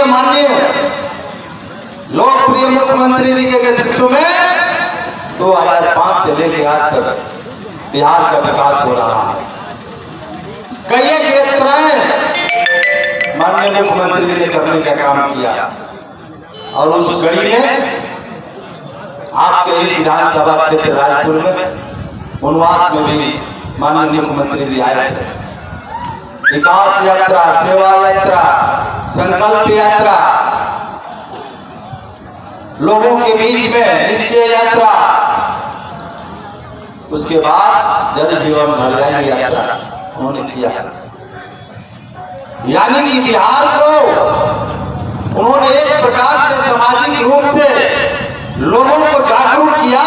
के माननीय लोकप्रिय मुख्यमंत्री जी के नेतृत्व में 2005 से लेकर आज तक बिहार का विकास हो रहा है। कई एक यात्राएं माननीय मुख्यमंत्री जी ने करने का काम किया और उस कड़ी में आपके ही विधानसभा क्षेत्र राजपुर में वनवास में भी माननीय मुख्यमंत्री जी आए थे। विकास यात्रा, सेवा यात्रा, संकल्प यात्रा, लोगों के बीच में निश्चय यात्रा, उसके बाद जल जीवन हरियाली यात्रा उन्होंने किया है। यानी कि बिहार को उन्होंने एक प्रकार से सामाजिक रूप से लोगों को जागरूक किया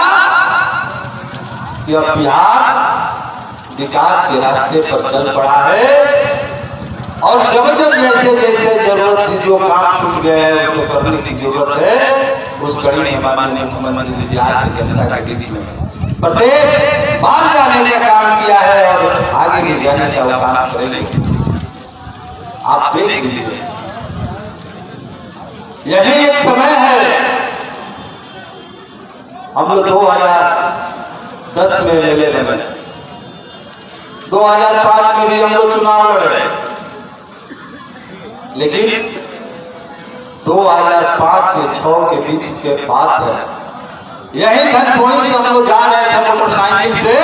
कि अब बिहार विकास के रास्ते पर चल पड़ा है और जब जब जैसे जैसे जरूरत थी, जो काम छूट गए हैं उसको करने की जरूरत है। उस कड़ी में माननीय मुख्यमंत्री जी बिहार की जनता के बीच में प्रत्येक बार जाने का काम किया है और आगे भी जाने का वो काम करेंगे। आप देख लीजिए, यही एक समय है। हम लोग 2010 में मिले बने, 2005 में भी हम लोग चुनाव लड़े, लेकिन 2005 से 6 के बीच के बात है। यही धनसोई से हम लोग जा रहे थे मोटरसाइकिल से,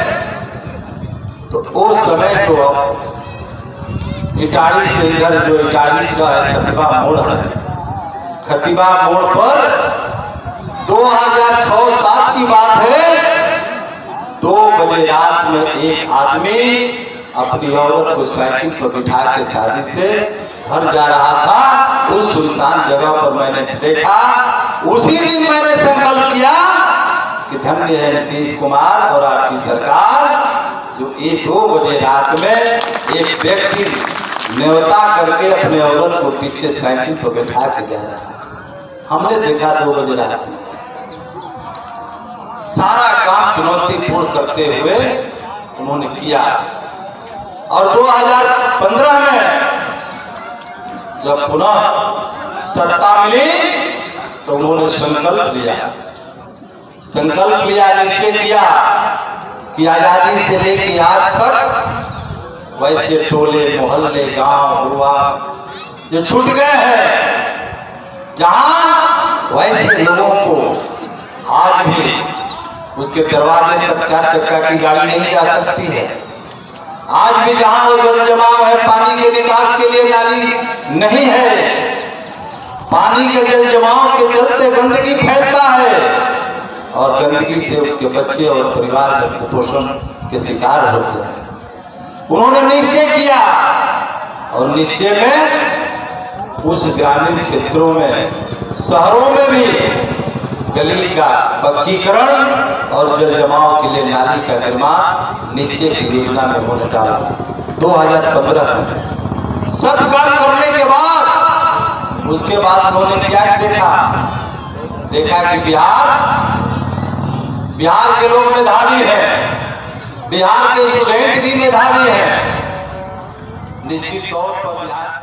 तो उस समय तो अब इटाड़ी से इधर जो इटाड़ी का है खतीबा मोड़ है, खतीबा मोड़ पर 2006-07 की बात है, 2 बजे रात में एक आदमी अपनी औरत को साइकिल पर बिठा के शादी से घर जा रहा था। उस सुनसान जगह पर मैंने देखा। उसी दिन मैंने संकल्प किया कि धन्य है नीतीश कुमार और आपकी सरकार, जो ये 2 बजे रात में एक व्यक्ति न्योता करके अपने औरत को पीछे साइकिल पर बैठा के जा रहा है। हमने देखा 2 बजे रात में सारा काम चुनौतीपूर्ण करते हुए उन्होंने किया। और 2015 में जब पुनः सत्ता मिली तो उन्होंने संकल्प लिया, निश्चय किया कि आजादी से लेकर आज तक वैसे टोले मोहल्ले गांव हुआ जो छूट गए हैं, जहां वैसे लोगों को आज भी उसके दरवाजे तक 4 चक्का की गाड़ी नहीं जा सकती है। आज भी जहां वो जल जमाव है, पानी के निकास के लिए नाली नहीं है, पानी के जल जमाव के चलते गंदगी फैलता है और गंदगी से उसके बच्चे और परिवार में कुपोषण के शिकार होते हैं। उन्होंने निश्चय किया और निश्चय में उस ग्रामीण क्षेत्रों में, शहरों में भी गली का पक्कीकरण और जल जमाव के लिए नाली का निर्माण निश्चय की योजना में उन्होंने डाला। 2015 में सब काम करने के बाद उसके बाद उन्होंने क्या देखा कि बिहार के लोग मेधावी हैं, बिहार के स्टूडेंट भी मेधावी हैं। निश्चित तौर पर बिहार